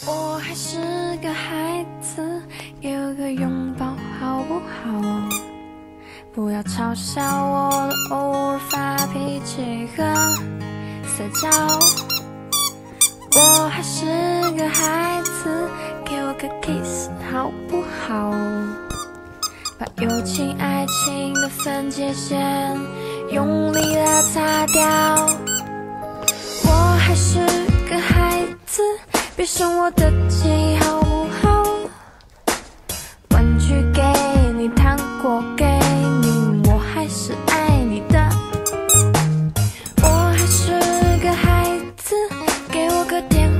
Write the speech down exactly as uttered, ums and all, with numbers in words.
我还是个孩子，给我个拥抱好不好？不要嘲笑我的偶尔发脾气和撒娇。我还是个孩子，给我个 kiss 好不好？把友情爱情的分界线用力地擦掉。我还是个孩子，别生我的气好不好？玩具给你，糖果给你，我还是爱你的。我还是个孩子，给我个电